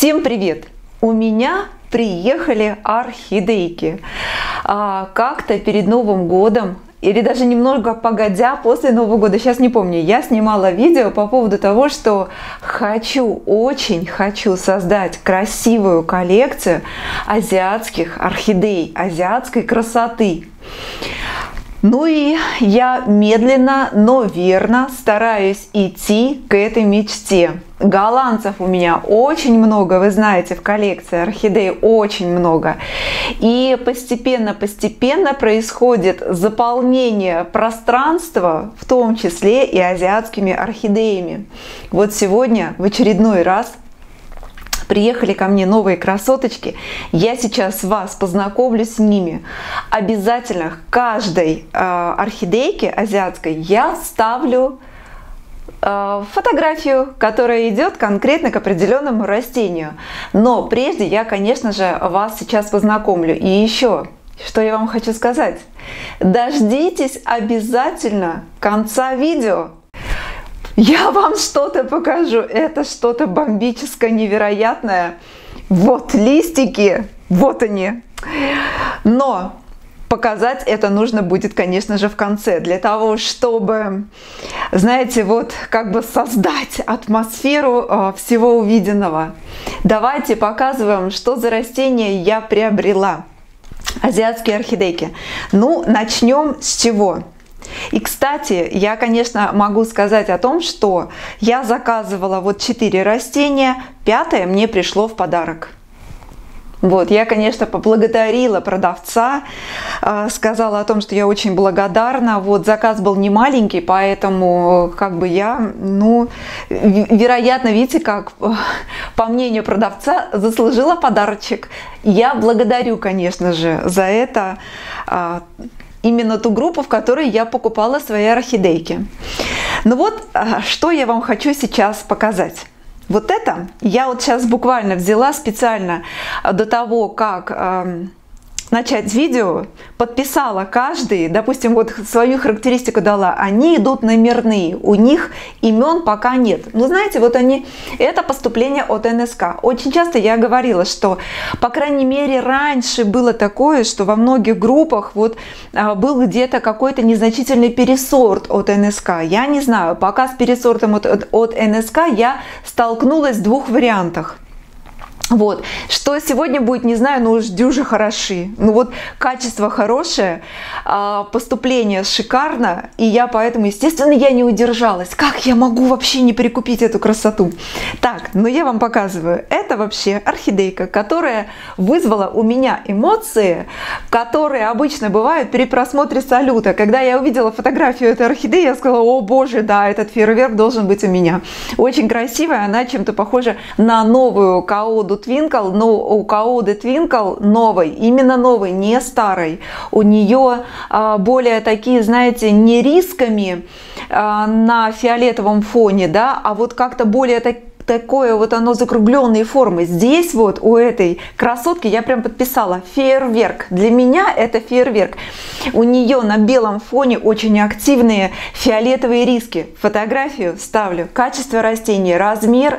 Всем привет! У меня приехали орхидейки. Как-то перед Новым годом, или даже немного погодя после Нового года, сейчас не помню, я снимала видео по поводу того, что очень хочу создать красивую коллекцию азиатских орхидей, азиатской красоты. Ну и я медленно, но верно стараюсь идти к этой мечте. Голландцев у меня очень много, вы знаете, в коллекции орхидей очень много. И постепенно происходит заполнение пространства, в том числе и азиатскими орхидеями. Вот сегодня в очередной раз приехали ко мне новые красоточки. Я сейчас вас познакомлю с ними. Обязательно к каждой орхидейке азиатской я ставлю фотографию, которая идет конкретно к определенному растению. Но прежде я, конечно же, вас сейчас познакомлю. И еще, что я вам хочу сказать. Дождитесь обязательно конца видео. Я вам что-то покажу. Это что-то бомбическое, невероятное. Вот листики, вот они. Но показать это нужно будет, конечно же, в конце. Для того, чтобы, знаете, вот как бы создать атмосферу всего увиденного. Давайте показываем, что за растения я приобрела. Азиатские орхидейки. Ну, начнем с чего? И, кстати, я, конечно, могу сказать о том, что я заказывала вот 4 растения, 5-е мне пришло в подарок. Вот, я, конечно, поблагодарила продавца, сказала о том, что я очень благодарна. Вот, заказ был не маленький, поэтому, как бы я, ну, вероятно, видите, как, по мнению продавца, заслужила подарочек. Я благодарю, конечно же, за это именно ту группу, в которой я покупала свои орхидейки. Ну вот, что я вам хочу сейчас показать. Вот это я вот сейчас буквально взяла специально до того, как начать видео, подписала каждый, допустим, вот свою характеристику дала, они идут номерные, у них имен пока нет. Но знаете, вот они, это поступление от НСК. Очень часто я говорила, что, по крайней мере, раньше было такое, что во многих группах вот был где-то какой-то незначительный пересорт от НСК. Я не знаю, пока с пересортом от НСК я столкнулась в 2 вариантах. Вот, что сегодня будет, не знаю, но уж дюже хороши. Ну вот, качество хорошее, поступление шикарно, и я поэтому, естественно, я не удержалась. Как я могу вообще не прикупить эту красоту? Так, ну я вам показываю. Это вообще орхидейка, которая вызвала у меня эмоции, которые обычно бывают при просмотре салюта. Когда я увидела фотографию этой орхидеи, я сказала: о боже, да, этот фейерверк должен быть у меня. Очень красивая, она чем-то похожа на новую Каоду Twinkle, но у Каоды Twinkle новой, именно новой, не старой. У нее более такие, знаете, не рисками на фиолетовом фоне, да, а вот как-то более такое вот оно закругленной формы. Здесь вот у этой красотки я прям подписала фейерверк. Для меня это фейерверк. У нее на белом фоне очень активные фиолетовые риски. Фотографию ставлю. Качество растения, размер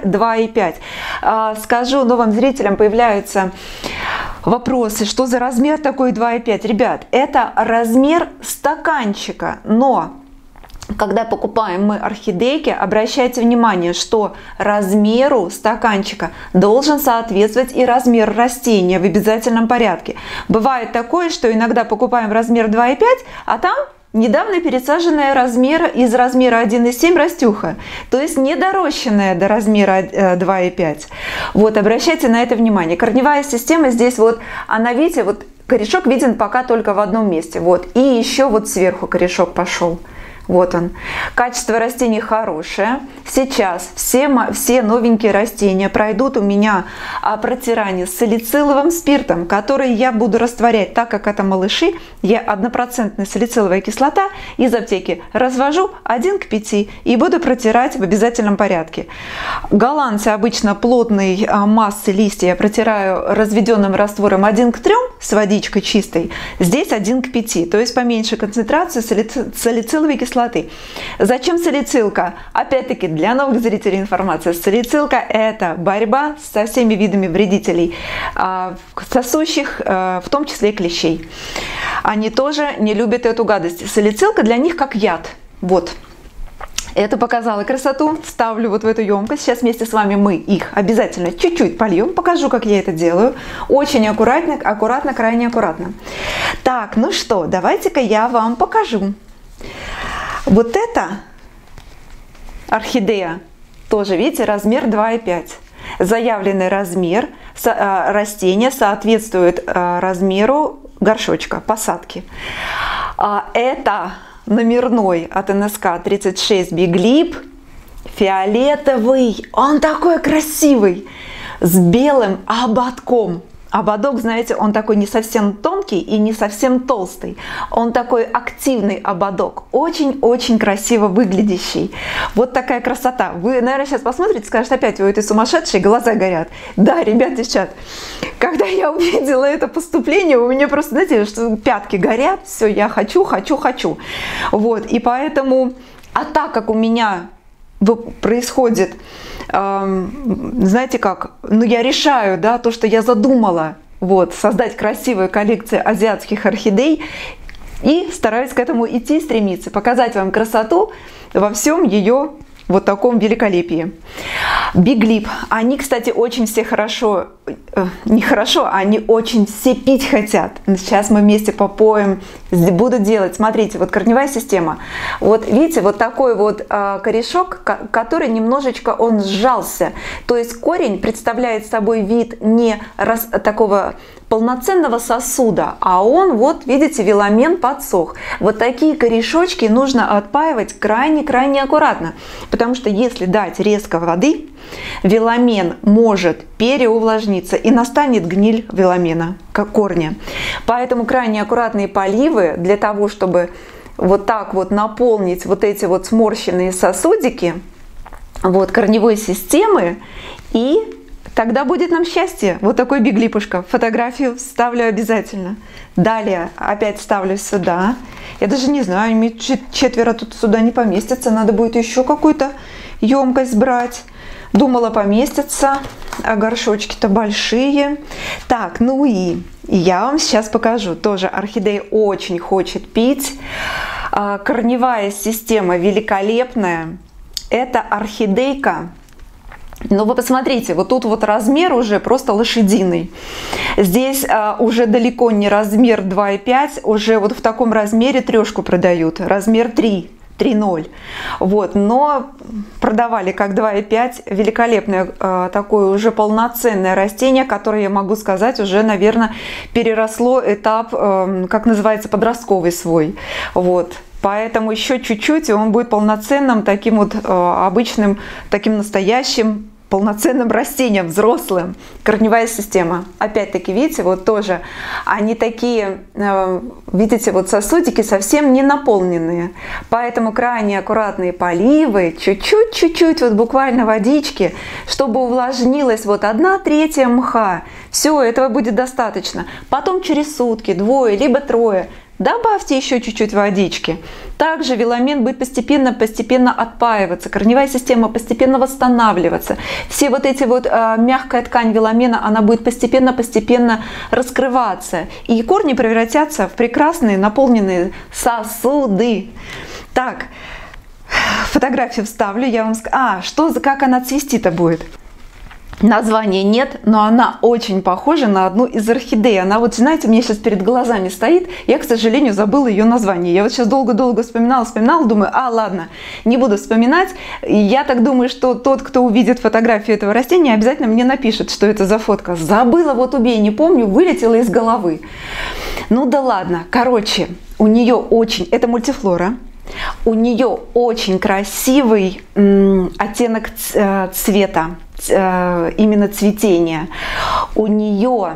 2,5. Скажу новым зрителям, появляются вопросы, что за размер такой 2,5. Ребят, это размер стаканчика, но когда покупаем мы орхидейки, обращайте внимание, что размеру стаканчика должен соответствовать и размер растения в обязательном порядке. Бывает такое, что иногда покупаем размер 2,5, а там недавно пересаженная из размера 1,7 растюха, то есть недорощенная до размера 2,5. Вот, обращайте на это внимание. Корневая система здесь вот, она, видите, вот корешок виден пока только в одном месте. Вот, и еще вот сверху корешок пошел. Вот он. Качество растений хорошее. Сейчас все новенькие растения пройдут у меня протирание с салициловым спиртом, который я буду растворять, так как это малыши. Я 1% салициловая кислота из аптеки развожу 1 к 5 и буду протирать в обязательном порядке. Голландцы обычно плотной массы листья я протираю разведенным раствором 1 к 3 с водичкой чистой. Здесь 1 к 5, то есть поменьше концентрации салициловой кислоты. кислоты. Зачем салицилка? Опять-таки, для новых зрителей информация. Салицилка – это борьба со всеми видами вредителей, сосущих, в том числе и клещей. Они тоже не любят эту гадость. Салицилка для них как яд. Вот. Это показала красоту. Ставлю вот в эту емкость. Сейчас вместе с вами мы их обязательно чуть-чуть польем. Покажу, как я это делаю. Очень аккуратно, аккуратно, крайне аккуратно. Так, ну что, давайте-ка я вам покажу. Вот это орхидея. Тоже, видите, размер 2,5. Заявленный размер растения соответствует размеру горшочка, посадки. Это номерной от НСК 36 Big Lip, фиолетовый, он такой красивый, с белым ободком. Ободок, знаете, он такой не совсем тонкий и не совсем толстый. Он такой активный ободок, очень-очень красиво выглядящий. Вот такая красота. Вы, наверное, сейчас посмотрите, скажете опять, у этой сумасшедшей глаза горят. Да, ребят, девчат, когда я увидела это поступление, у меня просто, знаете, что пятки горят, все, я хочу. Вот, и поэтому, а так как у меня происходит, знаете как, ну я решаю, да, то, что я задумала, вот, создать красивую коллекцию азиатских орхидей, и стараюсь к этому идти, стремиться, показать вам красоту во всем ее вот таком великолепии. Big Lip. Они, кстати, очень все хорошо, нехорошо, они очень все пить хотят. Сейчас мы вместе попоем, буду делать. Смотрите, вот корневая система. Вот видите, вот такой вот корешок, который немножечко он сжался. То есть корень представляет собой вид не такого полноценного сосуда, а он, вот видите, веламен подсох. Вот такие корешочки нужно отпаивать крайне-крайне аккуратно, потому что если дать резко воды, веламен может переувлажниться и настанет гниль веламена, как корня. Поэтому крайне аккуратные поливы для того, чтобы вот так вот наполнить вот эти вот сморщенные сосудики вот корневой системы, и тогда будет нам счастье. Вот такой биглипушка. Фотографию вставлю обязательно. Далее опять ставлю сюда. Я даже не знаю, четверо тут сюда не поместится. Надо будет еще какую-то емкость брать. Думала, поместится. А горшочки-то большие. Так, ну и я вам сейчас покажу. Тоже орхидея очень хочет пить. Корневая система великолепная. Это орхидейка. Но вы посмотрите, вот тут вот размер уже просто лошадиный. Здесь уже далеко не размер 2,5, уже вот в таком размере трешку продают, размер 3,0. Вот, но продавали как 2,5, великолепное такое уже полноценное растение, которое, я могу сказать, уже, наверное, переросло этап, как называется, подростковый свой. Вот. Поэтому еще чуть-чуть, и он будет полноценным, таким вот обычным, таким настоящим, полноценным растением, взрослым. Корневая система. Опять-таки, видите, вот тоже они такие, видите, вот сосудики совсем не наполненные. Поэтому крайне аккуратные поливы, чуть-чуть, вот буквально водички, чтобы увлажнилась вот 1/3 мха. Все, этого будет достаточно. Потом через сутки, 2 либо 3 добавьте еще чуть-чуть водички. Также веламен будет постепенно отпаиваться, корневая система постепенно восстанавливаться. Все вот эти вот мягкая ткань веламена, она будет постепенно раскрываться. И корни превратятся в прекрасные наполненные сосуды. Так, фотографию вставлю, я вам скажу. Как она цвести-то будет? Названия нет, но она очень похожа на одну из орхидей. Она вот, знаете, у меня сейчас перед глазами стоит. Я, к сожалению, забыла ее название. Я вот сейчас долго-долго вспоминала, думаю, ладно, не буду вспоминать. И я так думаю, что тот, кто увидит фотографию этого растения, обязательно мне напишет, что это за фотка. Забыла, вот убей, не помню, вылетела из головы. Ну да ладно. Короче, у нее это мультифлора. У нее очень красивый оттенок цвета, именно цветения. У нее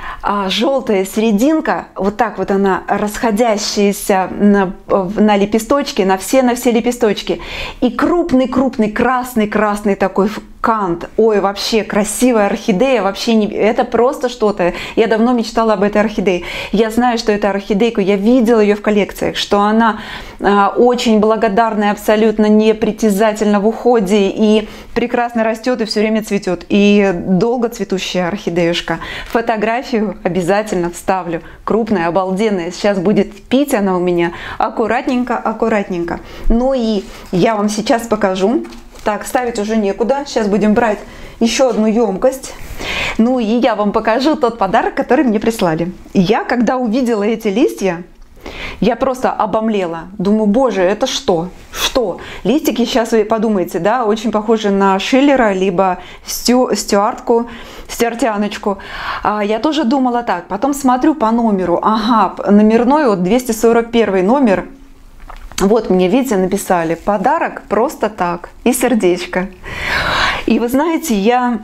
желтая серединка, вот так вот она расходящаяся на лепесточки, на все лепесточки. И крупный красный такой Кант. Ой, вообще красивая орхидея, вообще не... это просто что-то. Я давно мечтала об этой орхидее. Я знаю, что эту орхидейку, я видела ее в коллекциях, что она очень благодарная, абсолютно непритязательна в уходе и прекрасно растет и все время цветет. И долго цветущая орхидеюшка. Фотографию обязательно вставлю. Крупная, обалденная. Сейчас будет пить она у меня аккуратненько, аккуратненько. Ну и я вам сейчас покажу. Так, ставить уже некуда. Сейчас будем брать еще одну емкость. Ну и я вам покажу тот подарок, который мне прислали. Я, когда увидела эти листья, я просто обомлела. Думаю, боже, это что? Что? Листики, сейчас вы подумаете, да, очень похожи на Шиллера, либо стюартку, стюартианочку. Я тоже думала так. Потом смотрю по номеру. Ага, номерной, вот 241 номер. Вот мне, видите, написали подарок просто так и сердечко. И вы знаете, я,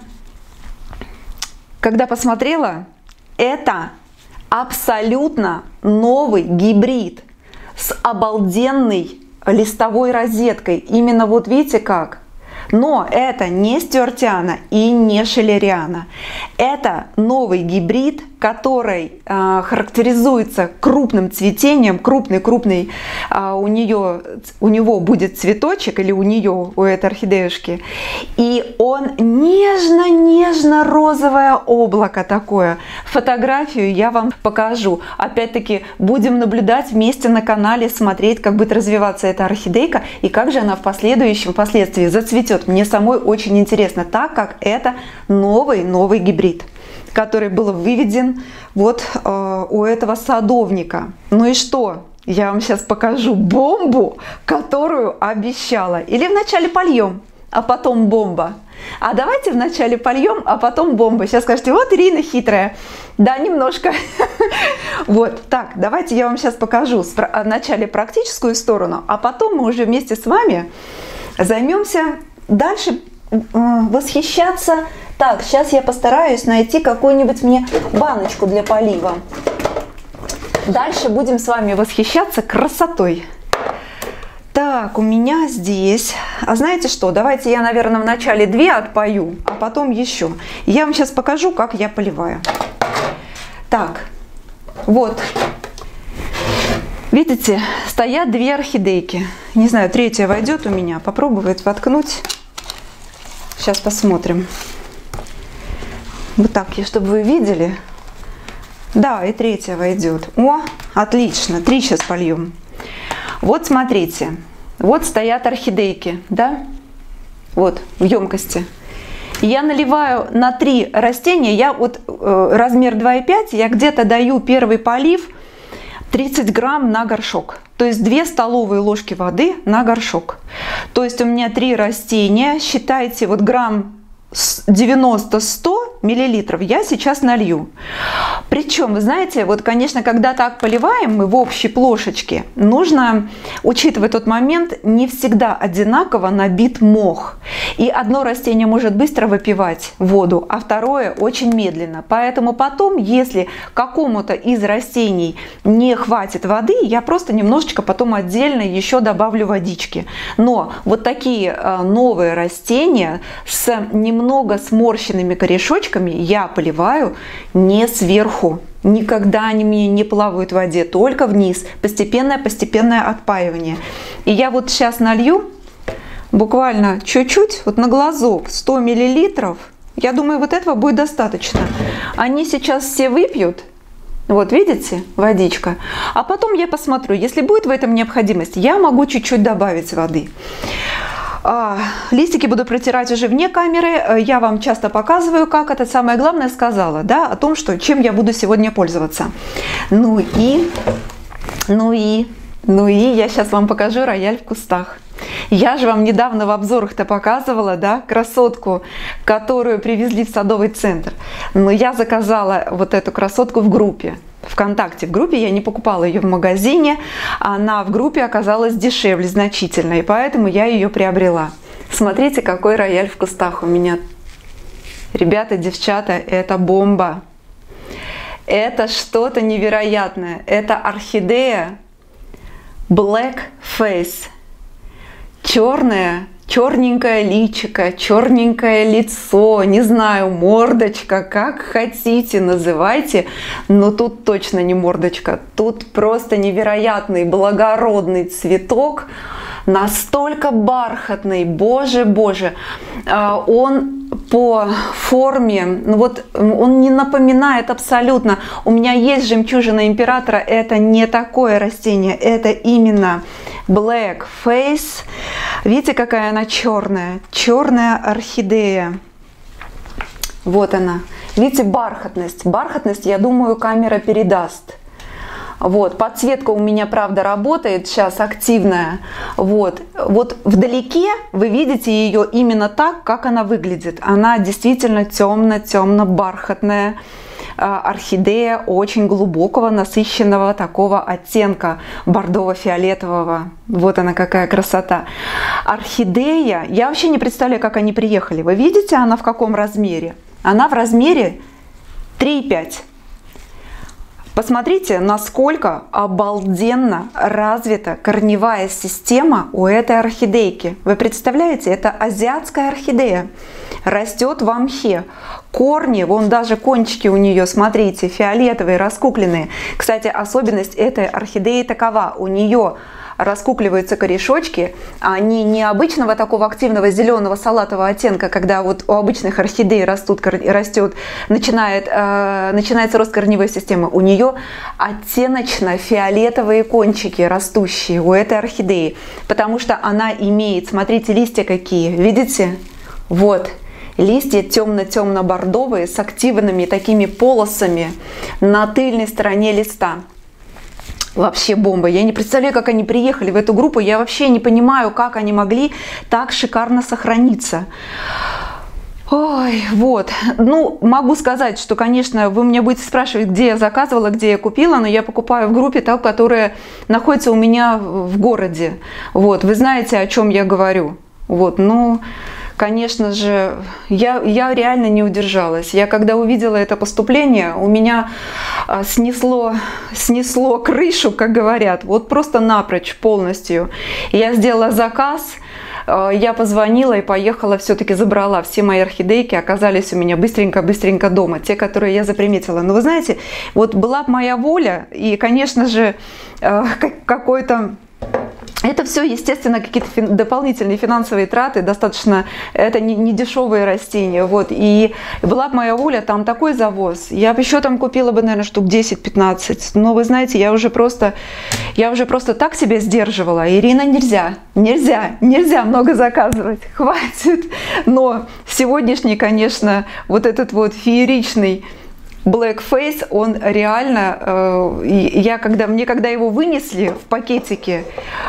когда посмотрела, это абсолютно новый гибрид с обалденной листовой розеткой. Именно вот видите как. Но это не стюартиана и не шиллериана. Это новый гибрид, который характеризуется крупным цветением, крупный, у него будет цветочек, или у этой орхидеюшки, и он нежно-нежно-розовое облако такое. Фотографию я вам покажу. Опять-таки будем наблюдать вместе на канале, смотреть, как будет развиваться эта орхидейка и как же она впоследствии зацветет. Мне самой очень интересно, так как это новый гибрид, который был выведен вот у этого садовника. Ну и что? Я вам сейчас покажу бомбу, которую обещала. Или вначале польем, а потом бомба. А давайте вначале польем, а потом бомба. Сейчас скажете, вот Ирина хитрая. Да, немножко. Вот, так, давайте я вам сейчас покажу вначале практическую сторону, а потом мы уже вместе с вами займемся дальше восхищаться. Так, сейчас я постараюсь найти какую-нибудь мне баночку для полива. Дальше будем с вами восхищаться красотой. Так, у меня здесь... А знаете что? Давайте я, наверное, вначале 2 отпою, а потом еще. Я вам сейчас покажу, как я поливаю. Так, вот. Видите, стоят 2 орхидейки. Не знаю, 3-я войдет у меня. Попробовать воткнуть. Сейчас посмотрим. Вот так, чтобы вы видели. Да, и 3-я войдет. О, отлично. 3 сейчас польем. Вот смотрите. Вот стоят орхидейки, да? Вот, в емкости. Я наливаю на 3 растения. Я вот размер 2,5. Я где-то даю первый полив 30 грамм на горшок. То есть 2 столовые ложки воды на горшок. То есть у меня 3 растения. Считайте, вот грамм 90-100 миллилитров я сейчас налью. Причем, вы знаете, вот, конечно, когда так поливаем мы в общей плошечке, нужно учитывать тот момент, не всегда одинаково набит мох. И одно растение может быстро выпивать воду, а второе очень медленно. Поэтому потом, если какому-то из растений не хватит воды, я просто немножечко потом отдельно еще добавлю водички. Но вот такие новые растения с немного сморщенными корешочками я поливаю не сверху. Никогда они мне не плавают в воде, только вниз. Постепенное отпаивание. И я вот сейчас налью буквально чуть-чуть, вот на глазок, 100 миллилитров. Я думаю, вот этого будет достаточно. Они сейчас все выпьют. Вот видите, водичка. А потом я посмотрю, если будет в этом необходимость, я могу чуть-чуть добавить воды. Листики буду протирать уже вне камеры. Я вам часто показываю, как это. Самое главное сказала, да, о том, что чем я буду сегодня пользоваться. Ну и я сейчас вам покажу рояль в кустах. Я же вам недавно в обзорах-то показывала, да, красотку, которую привезли в садовый центр. Но я заказала вот эту красотку в группе. ВКонтакте, в группе, я не покупала ее в магазине, она в группе оказалась дешевле значительно, и поэтому я ее приобрела. Смотрите, какой рояль в кустах у меня. Ребята, девчата, это бомба. Это что-то невероятное. Это орхидея Black Face. Черная черненькое личико, черненькое лицо, не знаю, мордочка, как хотите называйте, но тут точно не мордочка, тут просто невероятный благородный цветок, настолько бархатный, боже, боже, он по форме, ну вот он не напоминает абсолютно, у меня есть жемчужина императора, это не такое растение, это именно Black Face. Видите, какая она черная? Черная орхидея. Вот она. Видите, бархатность. Бархатность, я думаю, камера передаст. Вот, подсветка у меня, правда, работает сейчас активная. Вот вдалеке вы видите ее именно так, как она выглядит. Она действительно темно-темно-бархатная орхидея очень глубокого, насыщенного такого оттенка бордово-фиолетового. Вот она какая красота. Орхидея, я вообще не представляю, как они приехали. Вы видите, она в каком размере? Она в размере 3,5. Посмотрите, насколько обалденно развита корневая система у этой орхидейки. Вы представляете, это азиатская орхидея. Растет в мхе. Корни, вон даже кончики у нее, смотрите, фиолетовые, раскукленные. Кстати, особенность этой орхидеи такова. У нее раскукливаются корешочки, они не обычного такого активного зеленого салатового оттенка, когда вот у обычных орхидей начинается рост корневой системы. У нее оттеночно-фиолетовые кончики растущие у этой орхидеи, потому что она имеет, смотрите, листья какие, видите? Вот. Листья темно-темно-бордовые с активными такими полосами на тыльной стороне листа. Вообще бомба. Я не представляю, как они приехали в эту группу. Я вообще не понимаю, как они могли так шикарно сохраниться. Ой, вот. Ну, могу сказать, что, конечно, вы меня будете спрашивать, где я заказывала, где я купила, но я покупаю в группе та, которая находится у меня в городе. Вот. Вы знаете, о чем я говорю. Вот. Ну, конечно же, я реально не удержалась. Я когда увидела это поступление, у меня снесло крышу, как говорят, вот просто напрочь полностью. Я сделала заказ, я позвонила и поехала, все-таки забрала. Все мои орхидейки оказались у меня быстренько-быстренько дома, те, которые я заприметила. Но вы знаете, вот была бы моя воля, и, конечно же, какой-то... Это все, естественно, какие-то дополнительные финансовые траты, достаточно, это не дешевые растения, вот, и была бы моя воля, там такой завоз, я бы еще там купила бы, наверное, штук 10-15, но вы знаете, я уже просто так себя сдерживала, Ирина, нельзя много заказывать, хватит, но сегодняшний, конечно, вот этот вот фееричный Black Face, он реально, когда его вынесли в пакетике,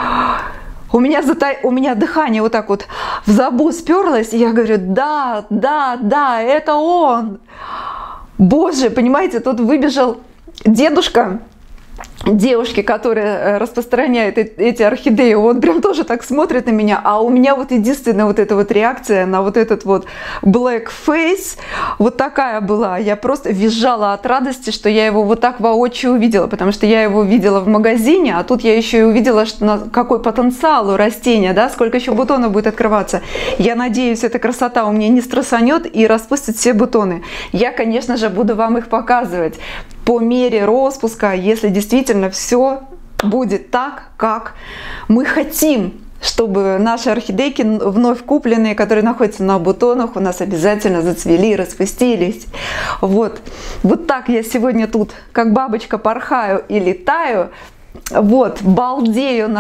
у меня дыхание вот так вот в забу сперлось, и я говорю, да, это он. Боже, понимаете, тут выбежал дедушка девушки, которая распространяет эти орхидеи, он прям тоже так смотрит на меня, а у меня вот единственная вот эта вот реакция на вот этот вот Black Face вот такая была. Я просто визжала от радости, что я его вот так воочию увидела, потому что я его видела в магазине, а тут я еще и увидела, что какой потенциал у растения, да, сколько еще бутонов будет открываться. Я надеюсь, эта красота у меня не стрессанет и распустит все бутоны. Я, конечно же, буду вам их показывать по мере распуска, если действительно все будет так, как мы хотим, чтобы наши орхидейки вновь купленные, которые находятся на бутонах, у нас обязательно зацвели, распустились. Вот так я сегодня тут, как бабочка, порхаю и летаю. Вот, балдею,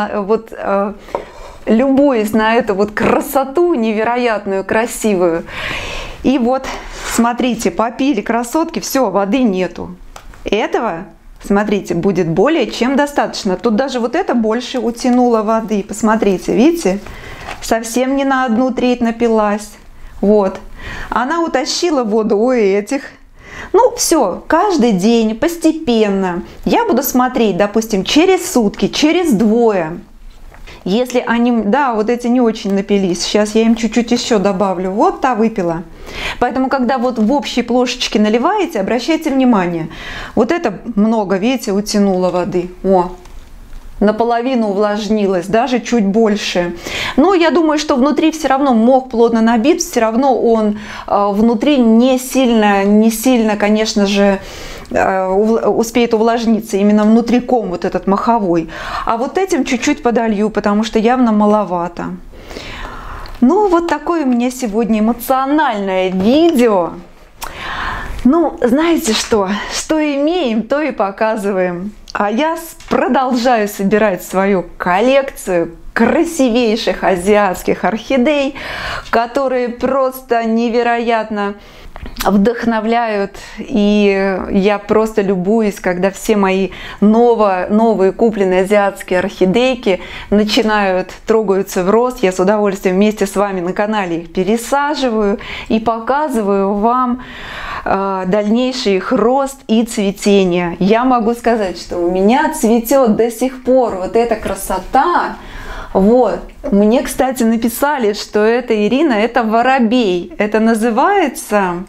любуюсь на эту вот красоту невероятную, красивую. И вот, смотрите, попили красотки, все, воды нету. Этого, смотрите, будет более чем достаточно. Тут даже вот это больше утянуло воды. Посмотрите, видите? Совсем не на 1/3 напилась. Вот. Она утащила воду у этих. Ну, все, каждый день, постепенно. Я буду смотреть, допустим, через сутки, через двое. Если они, да, вот эти не очень напились, сейчас я им чуть-чуть еще добавлю. Вот та выпила. Поэтому, когда вот в общей плошечке наливаете, обращайте внимание. Вот это много, видите, утянуло воды. О, наполовину увлажнилась, даже чуть больше. Но я думаю, что внутри все равно мох плотно набит, все равно он внутри не сильно, конечно же, успеет увлажниться, именно внутри ком вот этот моховой. А вот этим чуть-чуть подолью, потому что явно маловато. Ну, вот такое у меня сегодня эмоциональное видео. Ну, знаете что имеем, то и показываем. А я продолжаю собирать свою коллекцию красивейших азиатских орхидей, которые просто невероятно вдохновляют, и я просто любуюсь, когда все мои новые купленные азиатские орхидейки трогаются в рост. Я с удовольствием вместе с вами на канале их пересаживаю и показываю вам дальнейший их рост и цветение. Я могу сказать, что у меня цветет до сих пор вот эта красота. Вот. Мне, кстати, написали, что это, Ирина, это воробей. Это называется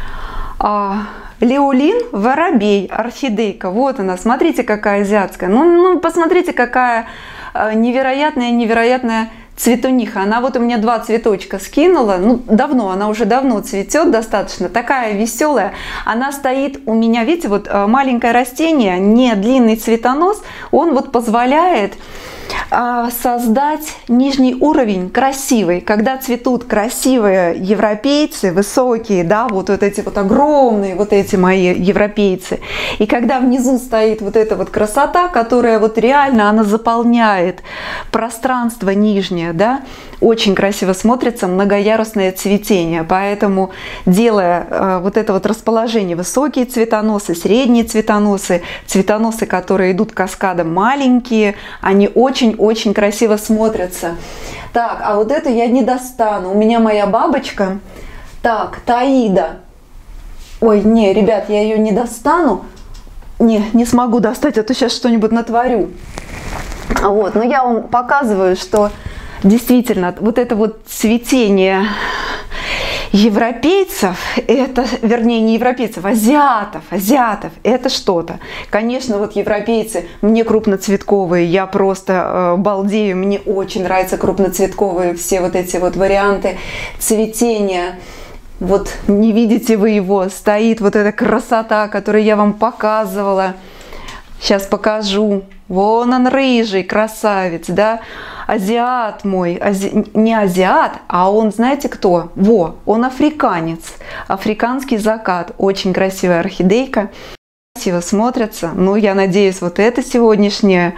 Леолин воробей, орхидейка. Вот она, смотрите, какая азиатская. Ну посмотрите, какая невероятная цветуниха. Она вот у меня 2 цветочка скинула. Ну, она уже давно цветет достаточно. Такая веселая. Она стоит у меня, видите, вот маленькое растение, не длинный цветонос. Он вот позволяет создать нижний уровень красивый. Когда цветут красивые европейцы, высокие, да, вот эти вот огромные, вот эти мои европейцы, и когда внизу стоит вот эта вот красота, которая вот реально, она заполняет пространство нижнее, да, очень красиво смотрится многоярусное цветение. Поэтому, делая вот это вот расположение, высокие цветоносы, средние цветоносы, которые идут каскадом, маленькие, они очень красиво смотрятся. Так, а вот эту я не достану. У меня моя бабочка. Так, Таида. Ой, не, ребят, я ее не достану. Не смогу достать, а то сейчас что-нибудь натворю. Вот, но я вам показываю, что действительно вот это вот цветение европейцев, это, вернее, не европейцев, азиатов, это что-то. Конечно, вот европейцы, мне крупноцветковые, я просто балдею, мне очень нравятся крупноцветковые все вот эти вот варианты цветения. Вот не видите вы его, стоит вот эта красота, которую я вам показывала. Сейчас покажу. Вон он, рыжий красавец, да? Азиат мой, не азиат, а он, знаете кто? Он африканец. Африканский закат. Очень красивая орхидейка. Красиво смотрится. Ну, я надеюсь, вот это сегодняшнее...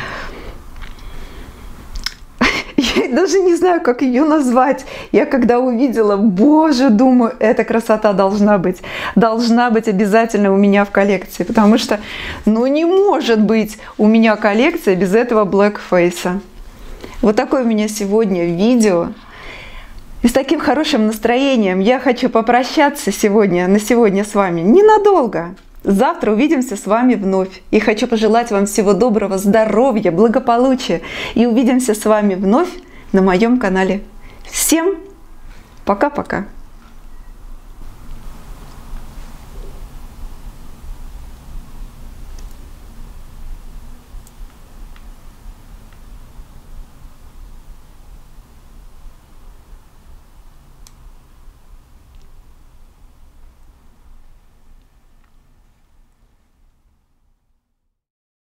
Я даже не знаю, как ее назвать. Я когда увидела, боже, думаю, эта красота должна быть. Должна быть обязательно у меня в коллекции. Потому что, ну, не может быть у меня коллекция без этого блэкфейса. Вот такое у меня сегодня видео. И с таким хорошим настроением я хочу попрощаться на сегодня с вами ненадолго. Завтра увидимся с вами вновь. И хочу пожелать вам всего доброго, здоровья, благополучия. И увидимся с вами вновь на моем канале. Всем пока-пока.